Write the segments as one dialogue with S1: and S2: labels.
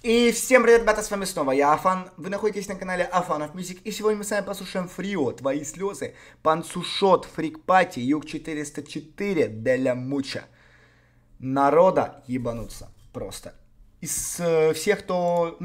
S1: И всем привет, ребята, с вами снова я, Афан. Вы находитесь на канале Афанов Music. И сегодня мы с вами послушаем Фрио, Твои слезы, Панцушот, Фрик Пати, Юг 404, Деля Муча. Народа ебануться просто. Из всех, кто,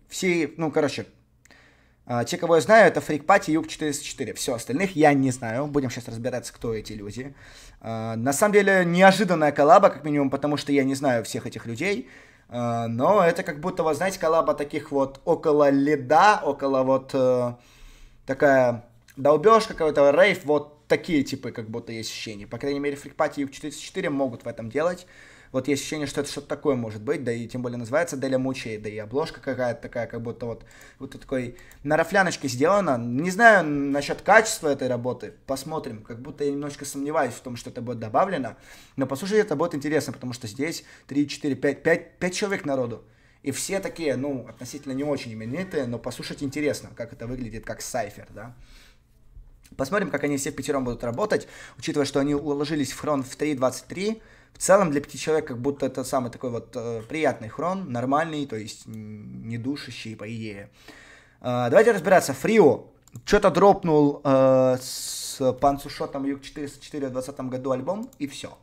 S1: те, кого я знаю, это Фрик Пати, Юг 404. Все, остальных я не знаю. Будем сейчас разбираться, кто эти люди. На самом деле, неожиданная коллаба, как минимум, потому что я не знаю всех этих людей. Но это как будто, вы знаете, коллаба таких вот около леда, около вот такая долбежка, какой-то рейв, вот такие типы как будто есть ощущения. По крайней мере, Фрик Пати и Юг 404 могут в этом делать. Вот есть ощущение, что это что-то такое может быть, да и тем более называется Деля Муча, да и обложка какая-то такая, как будто вот такой на рафляночке сделана. Не знаю насчет качества этой работы, посмотрим, как будто я немножко сомневаюсь в том, что это будет добавлено, но послушайте, это будет интересно, потому что здесь 3, 4, 5 человек народу, и все такие, относительно не очень именитые, но послушать интересно, как это выглядит, как сайфер, да. Посмотрим, как они все впятером будут работать, учитывая, что они уложились в хрон в 3.23. В целом для 5 человек как будто это самый такой вот приятный хрон, нормальный, то есть не душащий, по идее. Давайте разбираться. Фрио что-то дропнул с Панцушотом Юг 404 в 2020 году альбом, и все.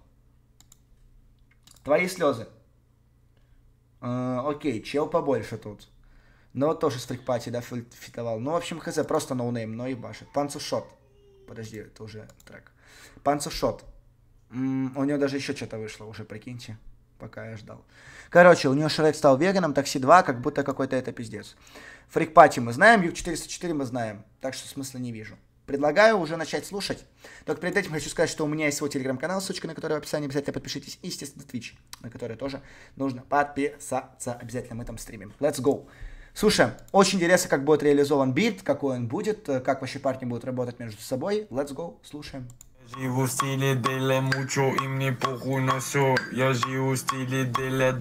S1: Твои слезы. Окей, чел побольше тут. Но вот тоже с Фрик Пати, да, фитовал. Ну, в общем, хз, просто ноунейм, но ебашит. Панцушот. Подожди, это уже трек. Панцушот. У него даже еще что-то вышло уже, прикиньте, пока я ждал. Короче, у него Шрек стал веганом, Такси 2, как будто какой-то это пиздец. Фрик Пати мы знаем, Юг 404 мы знаем, так что смысла не вижу. Предлагаю уже начать слушать. Только перед этим хочу сказать, что у меня есть свой телеграм-канал, ссылочка на который в описании, обязательно подпишитесь. И, естественно, Twitch, на который тоже нужно подписаться. Обязательно мы там стримим. Let's go. Слушай, очень интересно, как будет реализован бит, какой он будет, как вообще парни будут работать между собой. Let's go, слушаем.
S2: Живу в стиле Деля Мучо, и мне похуй на все. Я живу в стиле Деля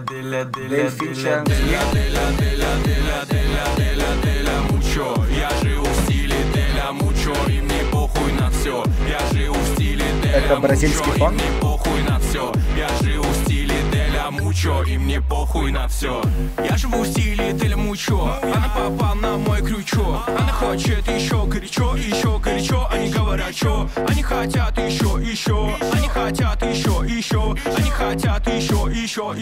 S2: Мучо. Я живу в стиле Деля Мучо, и мне похуй на все. Я живу в стиле Деля Мучо, и мне похуй на все. Я живу в стиле Деля Мучо, и мне похуй на все. Я живу в стиле Деля Мучо. Она попала на мой крючок. Она хочет еще горячо, они говорят, что они хотят еще, они хотят еще, они хотят еще.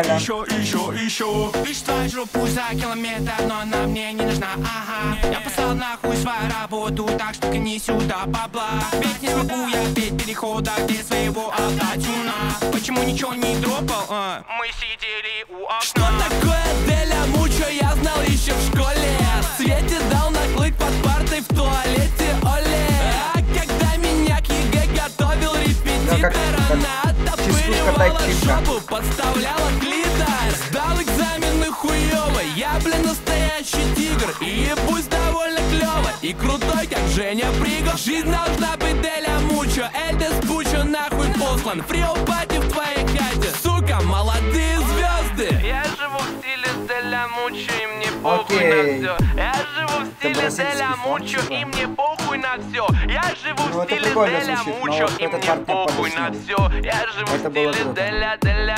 S2: Лишь твой жопу за километр, но она мне не нужна, ага. Я послал нахуй свою работу, так что гони сюда бабла. Ведь не смогу я петь перехода, где своего автотюна. Почему ничего не дропал, Мы сидели у окна. Что такое Деля Мучо, я знал еще в школе. Свете дал наклык под партой в туалете, оле. А когда меня к ЕГЭ готовил репетитор, она оттопыривала жопу, подставляла клитор. Сдал экзамены хуёво, я, настоящий тигр. И ебусь довольно клёво, и крутой, как Женя Пригов. Жизнь должна быть Деля Мучо, Эльдес Пучо нахуй послан. Фрио Пати в твоей хате, сука, молодые звезды. Я живу в стиле Деля Мучо, и мне похуй на все. Я живу в стиле Деля Мучо, и мне похуй на все. Я живу в стиле Деля Мучо, и мне похуй на все. Я живу в стиле Деля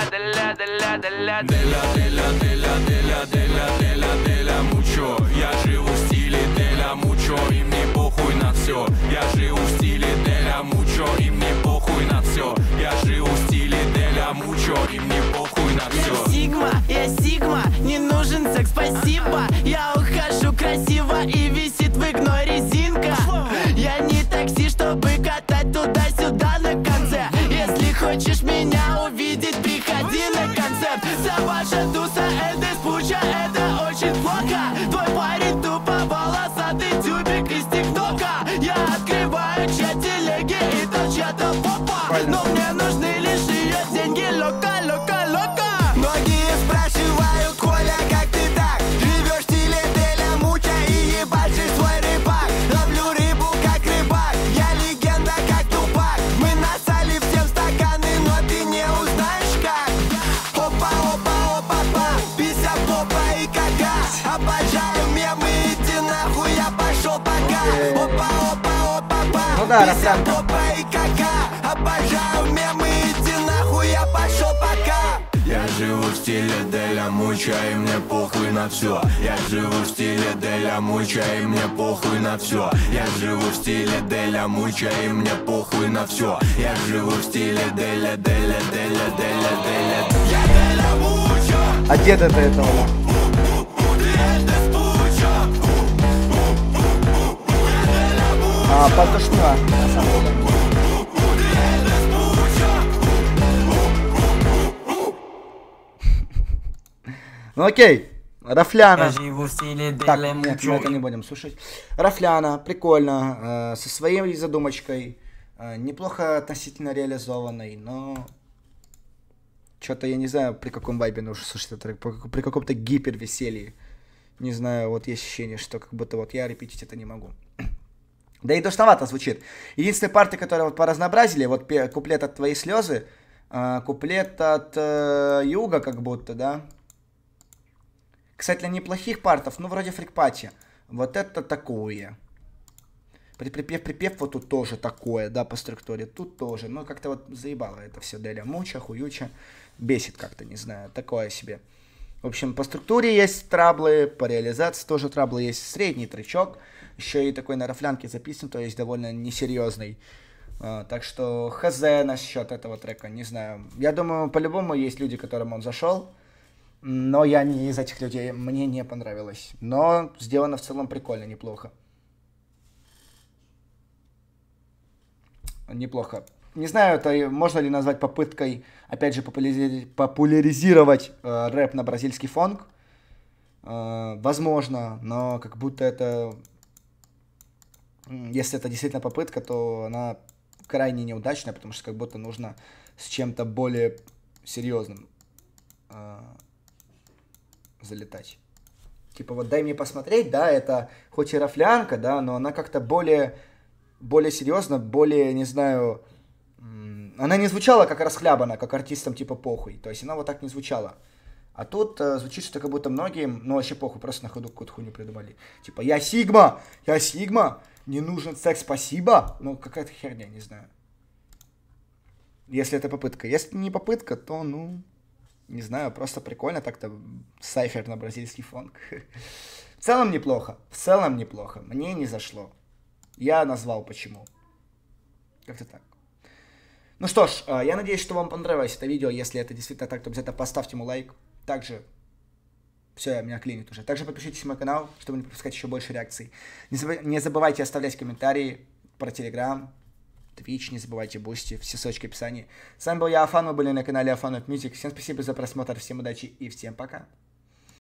S2: Мучо. Я живу в стиле Деля Мучо, и мне похуй на все. Я живу в стиле Деля Мучо, и мне похуй на все. Я живу в стиле Деля Мучо, и мне похуй на все. Я Сигма, не нужен секс, спасибо. Я ухожу красиво, и висит в игной резинка. Я не такси, чтобы катать туда-сюда на конце. Если хочешь меня увидеть, приходи на концерт. Саваша Дуса, Эльдес Пуча, это очень плохо. Твой парень тупо волосатый тюбик из ТикТока. Я открываю чат телеги и там чья-то попа. Но мне нужны лишь ее деньги, лока. Многие спрашивают, Коля, как ты так? Живешь в стиле Деля Муча и ебашишь свой рыбак. Ловлю рыбу, как рыбак, я легенда, как Тупак. Мы насали всем стаканы, но ты не узнаешь как. Опа, пися, попа и кака. Обожаю мемы, иди нахуй, я пошел пока. Опа, пися, попа и кака. Обожаю мемы, иди нахуй, я пошел пока. Я живу в стиле Деля Муча, и мне похуй на все. Я живу в стиле Деля Муча, и мне похуй на все. Я живу в стиле Деля Муча, и мне похуй на все. Я живу в стиле Деля, Деля, Деля, Деля, Деля. Я Деля Муча.
S1: А дед это этого? Подушна, на самом деле. Ну окей, Рафляна. Так, нет, мы это не будем слушать. Рафляна, прикольно, со своей задумочкой, неплохо относительно реализованной, но что-то я не знаю, при каком вайбе нужно слушать этот трек, при каком-то гипервеселье. Не знаю, вот есть ощущение, что как будто вот я репетить это не могу. Да и душновато звучит. Единственная партия, которая вот поразнообразили, вот куплет от «Твои слезы», куплет от «Юга» как будто, да. Кстати, для неплохих партов, ну, вроде фрикпати. Вот это такое. Припев вот тут тоже такое, да, по структуре. Тут тоже, ну, как-то вот заебало это все. Деля Муча, хуюча. Бесит как-то, не знаю, такое себе. В общем, по структуре есть траблы, по реализации тоже траблы есть. Средний тречок. Еще и такой на рафлянке записан, то есть довольно несерьезный. Так что хз насчет этого трека, не знаю. Я думаю, по-любому есть люди, которым он зашел. Но я не из этих людей, мне не понравилось. Но сделано в целом прикольно, неплохо. Неплохо. Не знаю, это можно ли назвать попыткой, опять же, популяризировать рэп на бразильский фонк. Возможно, но как будто это... Если это действительно попытка, то она крайне неудачная, потому что как будто нужно с чем-то более серьезным залетать. Типа вот дай мне посмотреть, да, это хоть и рафлянка, да, но она как-то более серьезно, более, не знаю, она не звучала как расхлябана, как артистам типа похуй, то есть она вот так не звучала. А тут звучит, что как будто многим, ну вообще похуй, просто на ходу какую-то хуйню придумали. Типа я Сигма, не нужен секс, спасибо. Ну какая-то херня, не знаю. Если это попытка. Если не попытка, то, ну, не знаю, просто прикольно так-то сайфер на бразильский фонк. В целом неплохо, мне не зашло. Я назвал почему. Как-то так. Ну что ж, я надеюсь, что вам понравилось это видео. Если это действительно так, то обязательно поставьте ему лайк. Также, все, меня клинит уже. Также подпишитесь на мой канал, чтобы не пропускать еще больше реакций. Не забывайте оставлять комментарии про Telegram, Twitch, не забывайте Бусти, все ссылочки в описании. С вами был я, Афан, вы были на канале Афан Music. Всем спасибо за просмотр, всем удачи и всем пока.